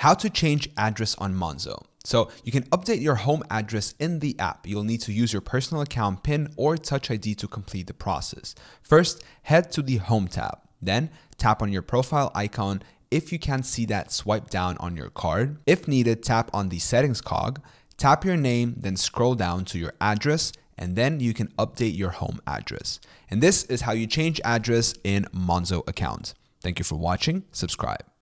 How to change address on Monzo. So you can update your home address in the app. You'll need to use your personal account PIN or Touch ID to complete the process. First, head to the Home tab. Then tap on your profile icon. If you can't see that, swipe down on your card. If needed, tap on the Settings cog. Tap your name, then scroll down to your address, and then you can update your home address. And this is how you change address in Monzo Account. Thank you for watching. Subscribe.